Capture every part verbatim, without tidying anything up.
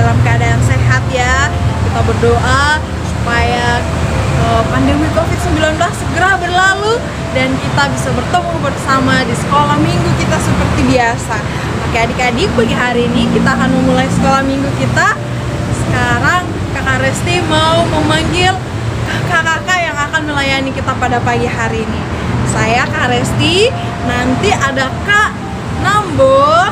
dalam keadaan sehat ya. Kita berdoa supaya uh, pandemi covid sembilan belas segera berlalu dan kita bisa bertemu bersama di sekolah minggu kita seperti biasa. Oke adik-adik, pagi hari ini kita akan memulai sekolah minggu kita. Sekarang Kakak Resti mau memanggil kakak-kakak yang akan melayani kita pada pagi hari ini. Saya Kak Resti, nanti ada Kak Nambo.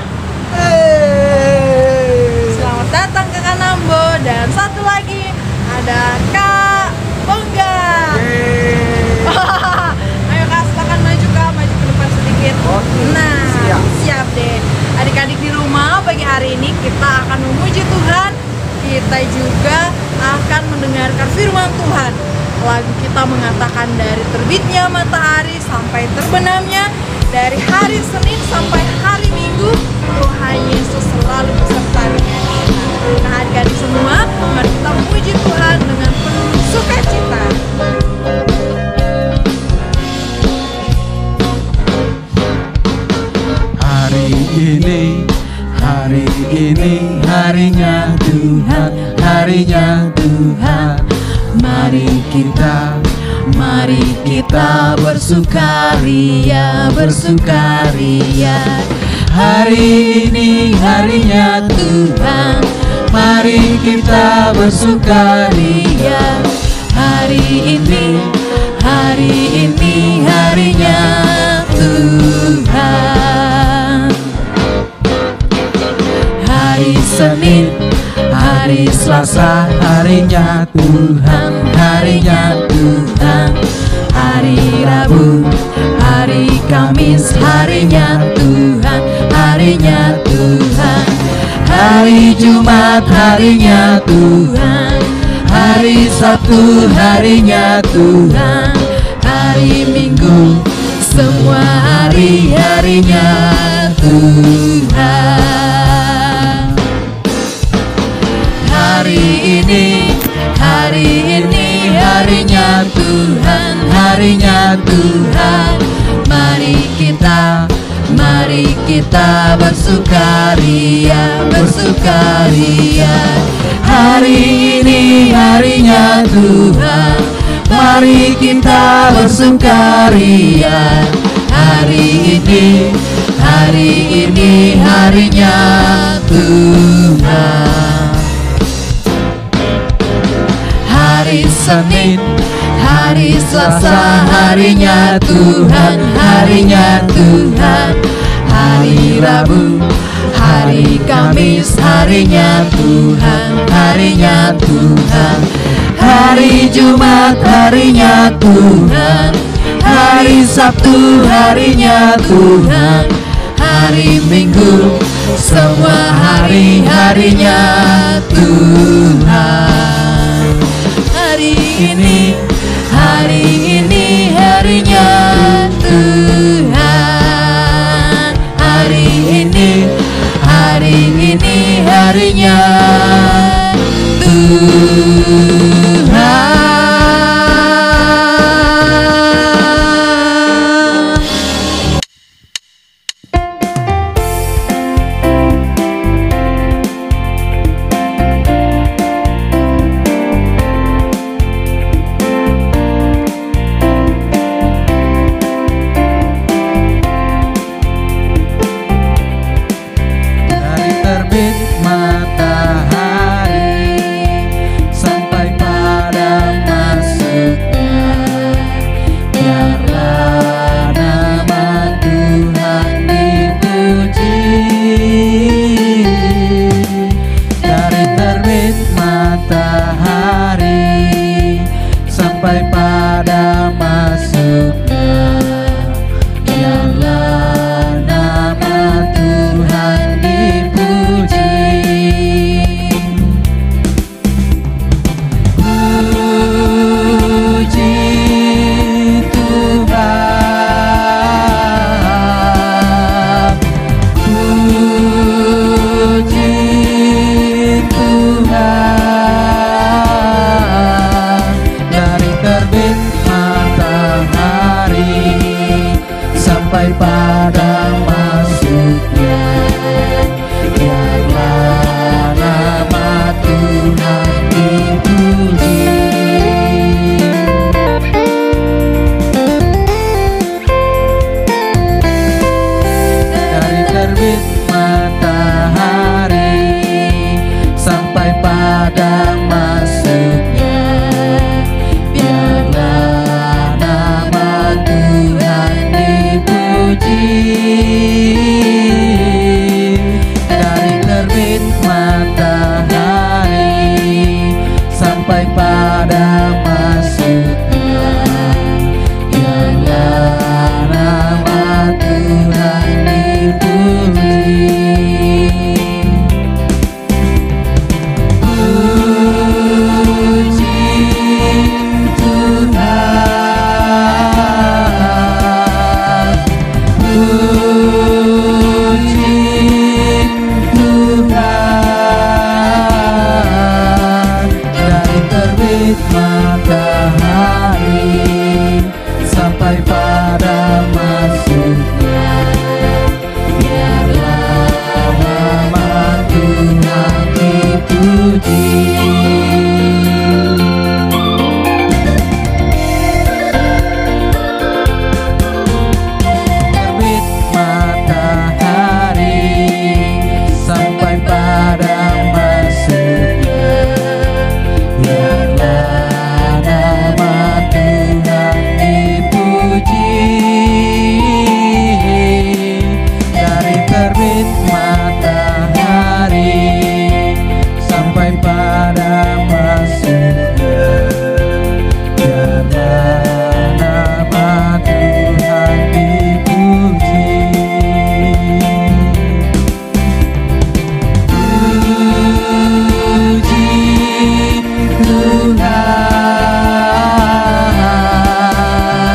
Hey. Selamat datang Kakak Nambo. Dan satu lagi ada Kak Bongga. Hey. Ayo Kak, silakan maju Kak, maju ke depan sedikit. Okay. Nah, siap. siap deh. Adik-adik di rumah, pagi hari ini kita akan memuji Tuhan. Kita juga akan mendengarkan firman Tuhan. Lagu kita mengatakan dari terbitnya matahari sampai terbenamnya, dari hari Senin sampai hari Minggu, Tuhan Yesus selalu beserta dengan kita. Nah adik-adik semua, mari kita memuji Tuhan dengan penuh sukacita. Hari ini, hari ini harinya Tuhan, harinya Tuhan. Mari kita, mari kita bersukaria, bersukaria. Hari ini harinya Tuhan, mari kita bersukaria. Hari ini, hari ini harinya Tuhan. Hari Senin, hari Selasa, harinya Tuhan, harinya Tuhan. Hari Rabu, hari Kamis, harinya Tuhan, harinya Tuhan. Hari Jumat, harinya Tuhan. Hari Sabtu, harinya Tuhan. Hari Minggu, semua hari, harinya Tuhan. Hari ini, hari ini harinya Tuhan, harinya Tuhan. Mari kita, mari kita bersukaria, bersukaria. Hari ini harinya Tuhan, mari kita bersukaria. Hari ini, hari ini harinya Tuhan. Hari Senin, hari Selasa, harinya Tuhan, harinya Tuhan. Hari Rabu, hari Kamis, harinya Tuhan, harinya Tuhan. Hari Jumat, harinya Tuhan. Hari Sabtu, harinya Tuhan. Hari Minggu, semua hari, harinya Tuhan. Hari ini, hari ini harinya Tuhan. Hari ini, hari ini harinya Tuhan. sampai pada masuknya. Biarlah nama Tuhan dipuji. Matahari sampai pada masuknya. Biarlah nama Tuhan dipuji. Terbit matahari sampai pada masuknya. Biarlah nama Tuhan dipuji. Dari terbit matahari sampai pada masuknya. Biarlah nama Tuhan dipuji. Puji Tuhan,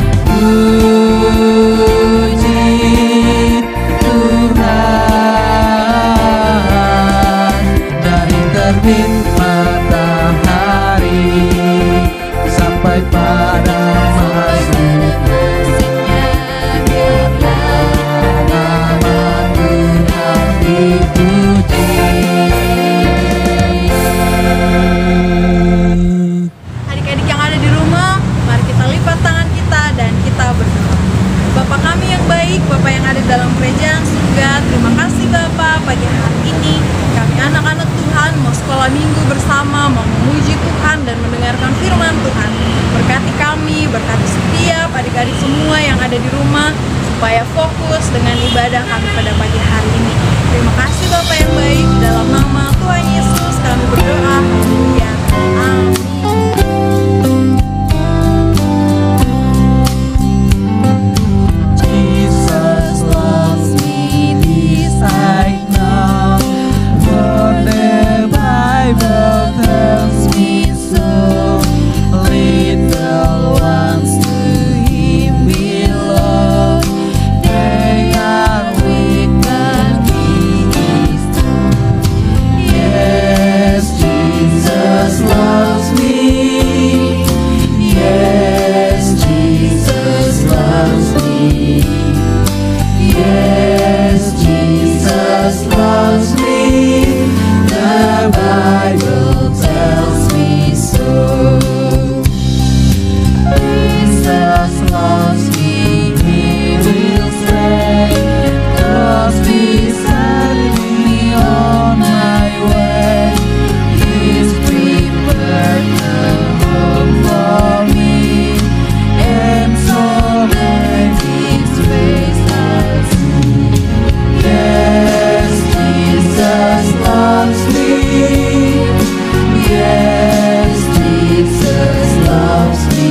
puji Tuhan. Dari terbit matahari sampai pada masuknya. Biarlah nama Tuhan dipuji. Adik-adik yang ada di rumah, mari kita lipat tangan kita dan kita berdoa. Bapa kami yang baik, Bapa yang ada dalam kerajaan surga, terima kasih Bapa pagi hari ini kami anak-anak Tuhan mau sekolah minggu bersama, mau memuji Tuhan dan mendengarkan firman Tuhan. Berkati kami, berkati setiap adik-adik semua yang ada di rumah supaya fokus dengan ibadah kami pada pagi hari ini. Terima kasih Bapa yang baik, dalam nama Tuhan Yesus kami berdoa. Haleluya. Amin. Jesus loves me, this I know, for the Bible tells me so. Little ones to Him belong, they are weak and He is strong. Yes, Jesus loves me. Yes, Jesus loves me. Yes, Jesus loves me. The Bible tells me so. Jesus loves me, He will stay close beside me on my way. He's prepared a home for me, and so let His face I'll see. Yes, Jesus loves me. Yes, Jesus loves me.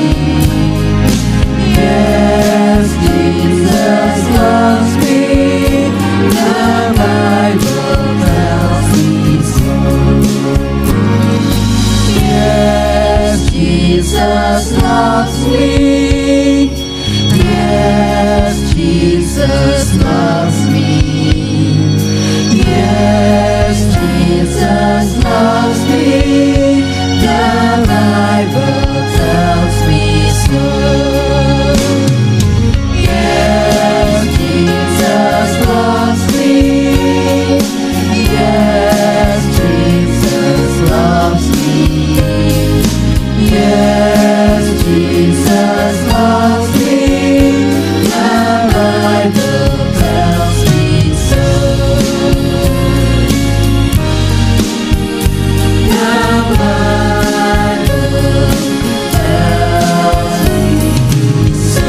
Yes, Jesus loves me. The Bible tells me so. Yes, Jesus loves me. Yes, Jesus loves me. Yes, Jesus loves me. The Bible tells me so. Yes, Jesus loves me. Yes, Jesus loves me. Yes, Jesus loves me. The Bible tells me so. The Bible tells me so.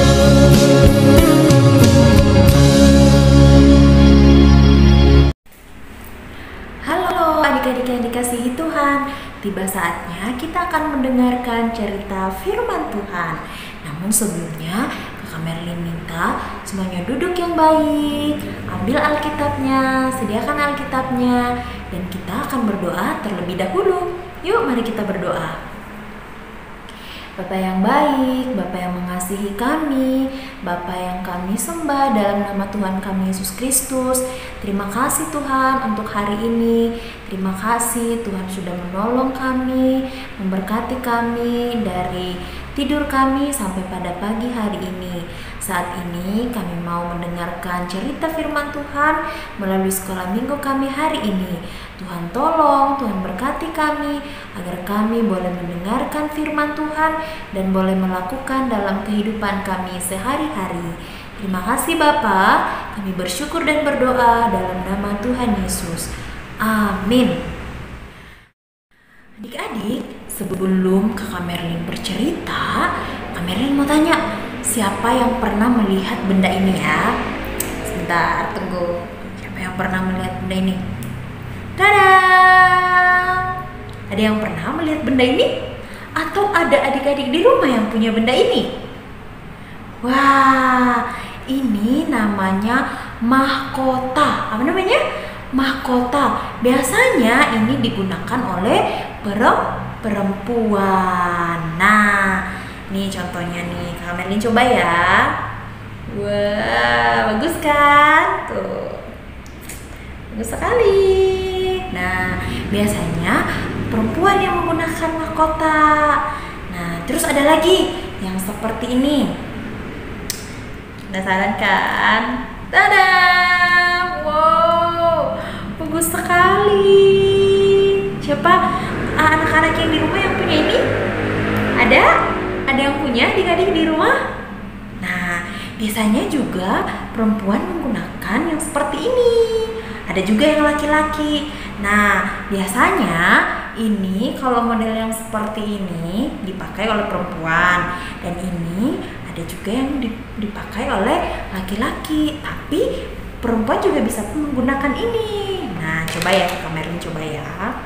Halo adik-adik yang dikasihi Tuhan, tiba saatnya kita akan mendengarkan cerita firman Tuhan. Namun sebelumnya, Kakak Merlin minta semuanya duduk yang baik, ambil Alkitabnya, sediakan Alkitabnya, dan kita akan berdoa terlebih dahulu. Yuk, mari kita berdoa. Bapa yang baik, Bapa yang mengasihi kami, Bapa yang kami sembah dalam nama Tuhan kami Yesus Kristus. Terima kasih Tuhan untuk hari ini. Terima kasih Tuhan sudah menolong kami, memberkati kami dari tidur kami sampai pada pagi hari ini. Saat ini kami mau mendengarkan cerita firman Tuhan melalui sekolah minggu kami hari ini. Tuhan tolong, Tuhan berkati kami agar kami boleh mendengarkan firman Tuhan dan boleh melakukan dalam kehidupan kami sehari-hari. Terima kasih Bapa, kami bersyukur dan berdoa dalam nama Tuhan Yesus. Amin. Adik-adik, sebelum Kakak Merlin bercerita, Kak Merlin mau tanya, siapa yang pernah melihat benda ini ya? Sebentar, tunggu. Siapa yang pernah melihat benda ini? Tada! Ada yang pernah melihat benda ini? Atau ada adik-adik di rumah yang punya benda ini? Wah, ini namanya mahkota. Apa namanya? Mahkota. Biasanya ini digunakan oleh perempuan. Nah, nih contohnya nih, Kak Merlin coba ya. Wah, bagus kan? Tuh, bagus sekali. Nah, biasanya perempuan yang menggunakan mahkota. Nah, terus ada lagi yang seperti ini. Penasaran kan? Tada! Wow, bagus sekali. Siapa anak-anak yang di rumah yang punya ini? Ada? Ada yang punya adik-adik di rumah? Nah, biasanya juga perempuan menggunakan yang seperti ini. Ada juga yang laki-laki. Nah, biasanya ini kalau model yang seperti ini dipakai oleh perempuan, dan ini ada juga yang dipakai oleh laki-laki. Tapi perempuan juga bisa menggunakan ini. Nah, coba ya Kak Merlin, coba ya.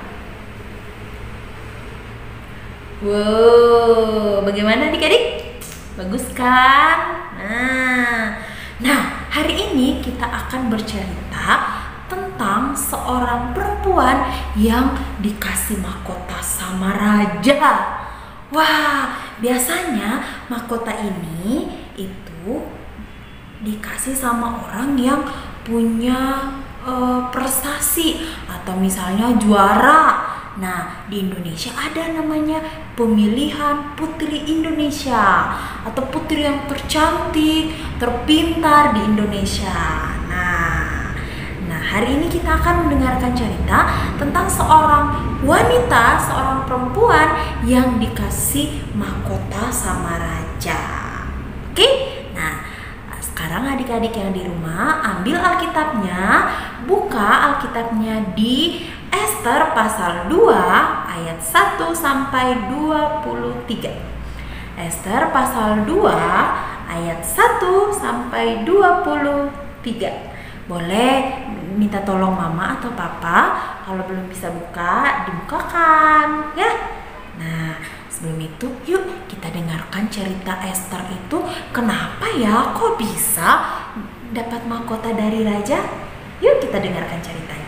Wow, bagaimana adik-adik? Bagus kan? Nah, nah hari ini kita akan bercerita tentang seorang perempuan yang dikasih mahkota sama raja. Wah, biasanya mahkota ini itu dikasih sama orang yang punya uh, prestasi atau misalnya juara. Nah, di Indonesia ada namanya pemilihan Putri Indonesia atau putri yang tercantik, terpintar di Indonesia. Nah, nah hari ini kita akan mendengarkan cerita tentang seorang wanita, seorang perempuan yang dikasih mahkota sama raja. Oke? Nah, sekarang adik-adik yang di rumah ambil Alkitabnya, buka Alkitabnya di Ester pasal dua ayat satu sampai dua puluh tiga. Ester pasal dua ayat satu sampai dua puluh tiga. Boleh minta tolong mama atau papa kalau belum bisa buka, dibukakan ya. Nah, sebelum itu yuk kita dengarkan cerita Ester itu. Kenapa ya kok bisa dapat mahkota dari raja? Yuk kita dengarkan ceritanya.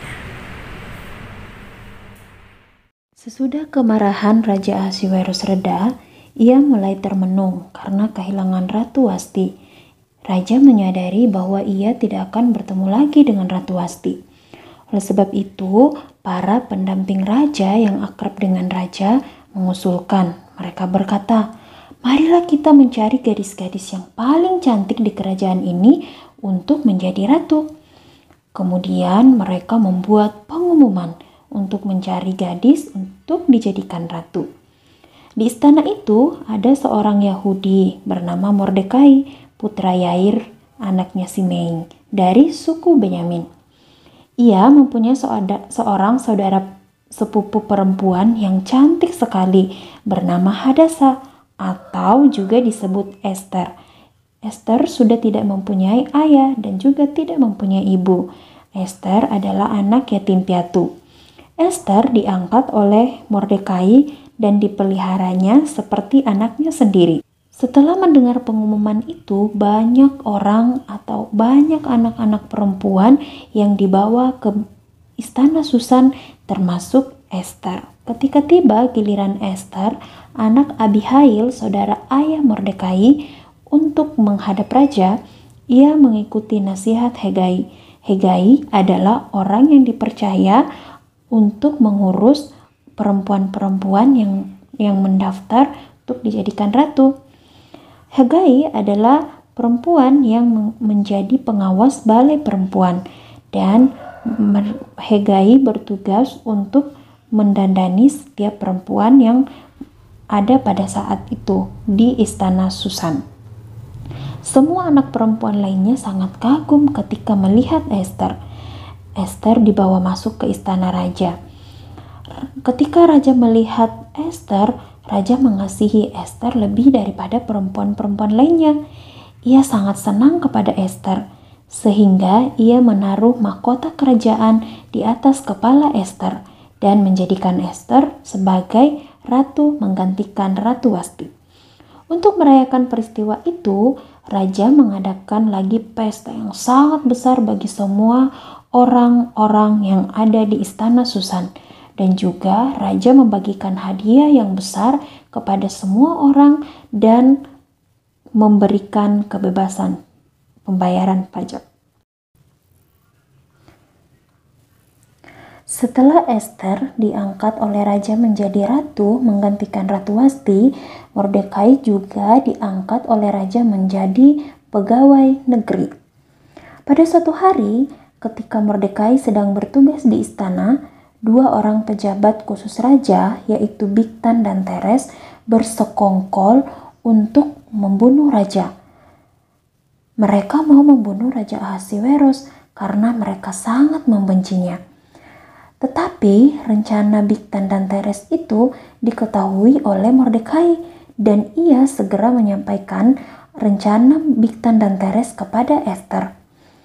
Sesudah kemarahan Raja Ahasiwerus reda, ia mulai termenung karena kehilangan Ratu Wasti. Raja menyadari bahwa ia tidak akan bertemu lagi dengan Ratu Wasti. Oleh sebab itu, para pendamping raja yang akrab dengan raja mengusulkan. Mereka berkata, "Marilah kita mencari gadis-gadis yang paling cantik di kerajaan ini untuk menjadi ratu." Kemudian mereka membuat pengumuman untuk mencari gadis untuk dijadikan ratu. Di istana itu ada seorang Yahudi bernama Mordekai, putra Yair, anaknya Simei, dari suku Benyamin. Ia mempunyai seorang saudara sepupu perempuan yang cantik sekali bernama Hadasa, atau juga disebut Ester. Ester sudah tidak mempunyai ayah dan juga tidak mempunyai ibu. Ester adalah anak yatim piatu. Ester diangkat oleh Mordekai dan dipeliharanya seperti anaknya sendiri. Setelah mendengar pengumuman itu, banyak orang atau banyak anak-anak perempuan yang dibawa ke istana Susan, termasuk Esther. Ketika tiba giliran Esther, anak Abihail, saudara ayah Mordekai, untuk menghadap raja, ia mengikuti nasihat Hegai. Hegai adalah orang yang dipercaya untuk mengurus perempuan-perempuan yang yang mendaftar untuk dijadikan ratu. Hegai adalah perempuan yang menjadi pengawas balai perempuan, dan Hegai bertugas untuk mendandani setiap perempuan yang ada pada saat itu di istana Susan. Semua anak perempuan lainnya sangat kagum ketika melihat Esther. Esther dibawa masuk ke istana raja. Ketika raja melihat Esther, raja mengasihi Esther lebih daripada perempuan-perempuan lainnya. Ia sangat senang kepada Esther, sehingga ia menaruh mahkota kerajaan di atas kepala Esther dan menjadikan Esther sebagai ratu menggantikan Ratu Wasti. Untuk merayakan peristiwa itu, raja mengadakan lagi pesta yang sangat besar bagi semua orang-orang yang ada di istana Susan. Dan juga raja membagikan hadiah yang besar kepada semua orang dan memberikan kebebasan pembayaran pajak. Setelah Esther diangkat oleh raja menjadi ratu menggantikan Ratu Wasti, Mordekai juga diangkat oleh raja menjadi pegawai negeri. Pada suatu hari, ketika Mordekai sedang bertugas di istana, dua orang pejabat khusus raja, yaitu Bigtan dan Teres, bersekongkol untuk membunuh raja. Mereka mau membunuh Raja Ahasiweros karena mereka sangat membencinya. Tetapi rencana Bigtan dan Teres itu diketahui oleh Mordekai, dan ia segera menyampaikan rencana Bigtan dan Teres kepada Esther.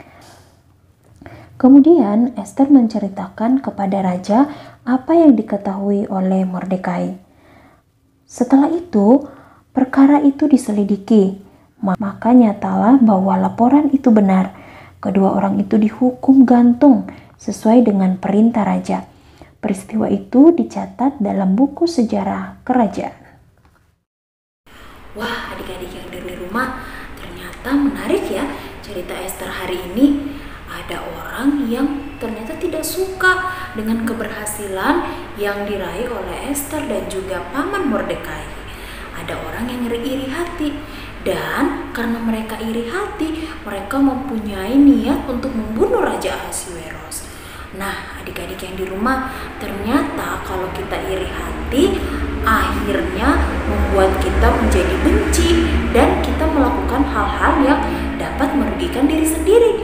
Kemudian Esther menceritakan kepada raja apa yang diketahui oleh Mordekai. Setelah itu, perkara itu diselidiki. Maka nyatalah bahwa laporan itu benar. Kedua orang itu dihukum gantung sesuai dengan perintah raja. Peristiwa itu dicatat dalam buku sejarah kerajaan. Wah, adik-adik yang dari rumah, ternyata menarik ya cerita Esther hari ini. Ada orang yang ternyata tidak suka dengan keberhasilan yang diraih oleh Esther dan juga paman Mordekai. Ada orang yang iri hati, dan karena mereka iri hati, mereka mempunyai niat untuk membunuh Raja Ahasiweros. Nah, adik-adik yang di rumah, ternyata kalau kita iri hati, akhirnya membuat kita menjadi benci dan kita melakukan hal-hal yang dapat merugikan diri sendiri.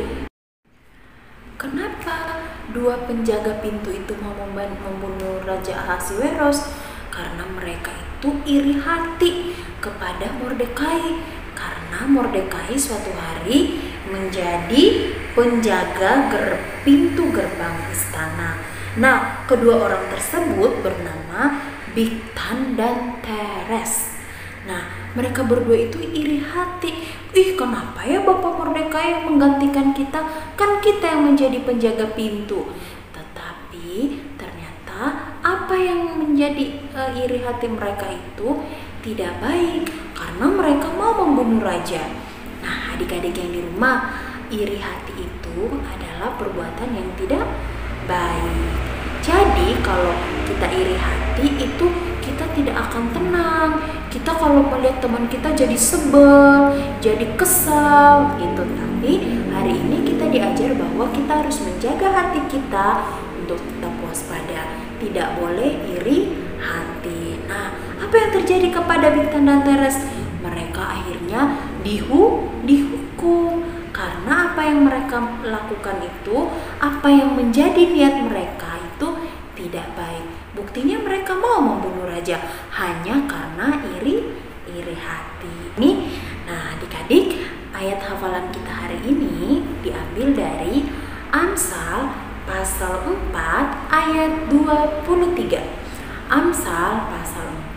Kenapa dua penjaga pintu itu mau membunuh Raja Ahasiweros? Karena mereka itu iri hati kepada Mordekai. Karena Mordekai suatu hari menjadi penjaga ger pintu gerbang istana. Nah, kedua orang tersebut bernama Bigtan dan Teres. Nah, mereka berdua itu iri hati. Ih, kenapa ya Bapak Mordekai yang menggantikan kita? Kan kita yang menjadi penjaga pintu. Tetapi ternyata apa yang menjadi uh, iri hati mereka itu tidak baik, karena mereka mau membunuh raja. Nah, adik-adik yang di rumah, iri hati itu adalah perbuatan yang tidak baik. Jadi kalau kita iri hati itu kita tidak akan tenang. Kita kalau melihat teman kita jadi sebel, jadi kesal gitu. Tapi hari ini kita diajar bahwa kita harus menjaga hati kita untuk tetap waspada. Tidak boleh iri hati. Nah, apa yang terjadi kepada Bigtan dan Teres? Mereka akhirnya dihu dihukum karena apa yang mereka lakukan itu, apa yang menjadi niat mereka itu tidak baik. Buktinya mereka mau membunuh raja hanya karena iri iri hati. Ini, nah adik-adik, ayat hafalan kita hari ini diambil dari Amsal pasal empat ayat dua puluh tiga. Amsal pasal empat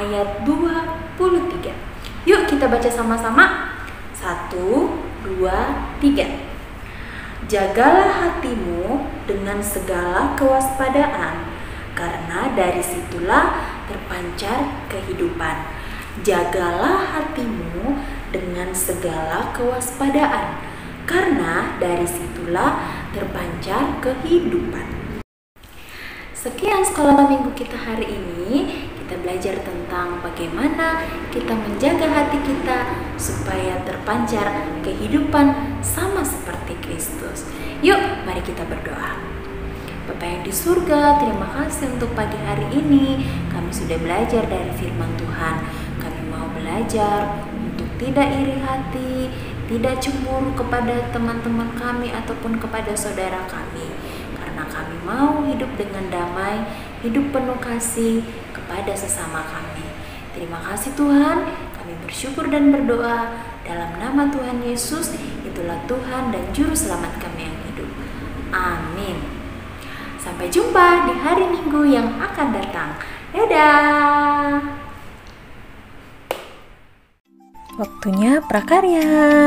ayat dua puluh tiga. Yuk kita baca sama-sama. Satu, dua, tiga. Jagalah hatimu dengan segala kewaspadaan, karena dari situlah terpancar kehidupan. Jagalah hatimu dengan segala kewaspadaan, karena dari situlah terpancar kehidupan. Sekian sekolah minggu kita hari ini. Kita belajar tentang bagaimana kita menjaga hati kita supaya terpancar kehidupan sama seperti Kristus. Yuk, mari kita berdoa. Bapa yang di surga, terima kasih untuk pagi hari ini. Kami sudah belajar dari firman Tuhan. Kami mau belajar untuk tidak iri hati, tidak cemburu kepada teman-teman kami ataupun kepada saudara kami. Karena kami mau hidup dengan damai, hidup penuh kasih kepada sesama kami. Terima kasih Tuhan, kami bersyukur dan berdoa dalam nama Tuhan Yesus, itulah Tuhan dan Juru Selamat kami yang hidup. Amin. Sampai jumpa di hari Minggu yang akan datang. Dadah. Waktunya prakarya.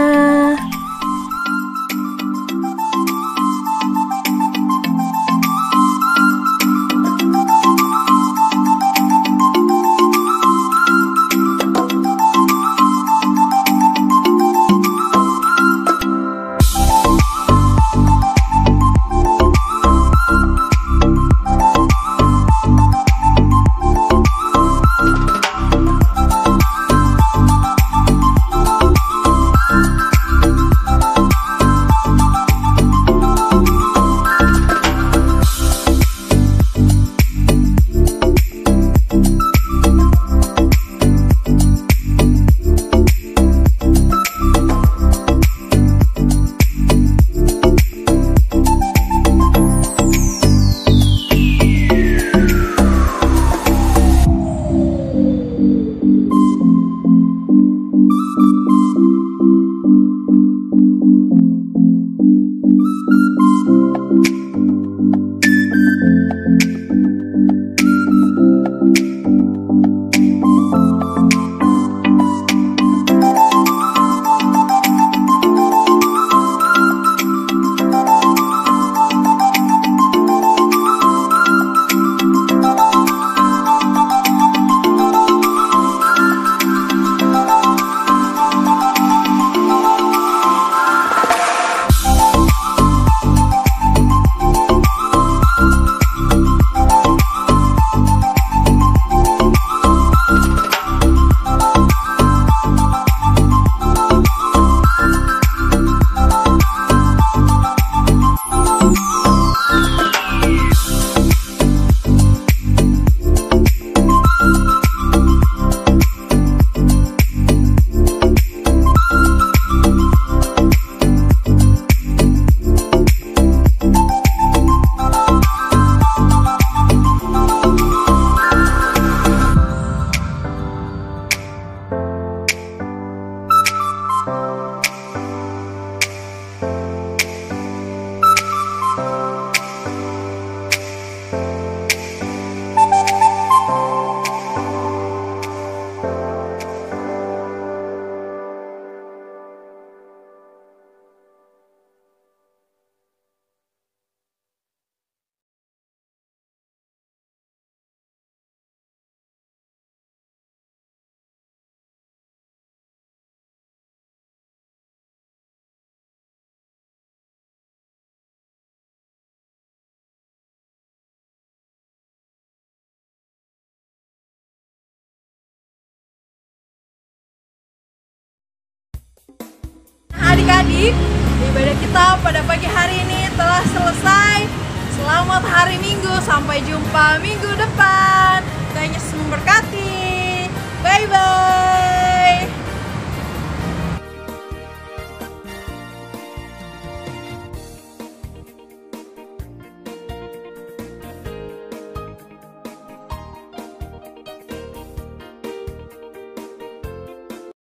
Adik-adik, ibadah kita pada pagi hari ini telah selesai. Selamat hari Minggu, sampai jumpa minggu depan. Tuhan Yesus memberkati.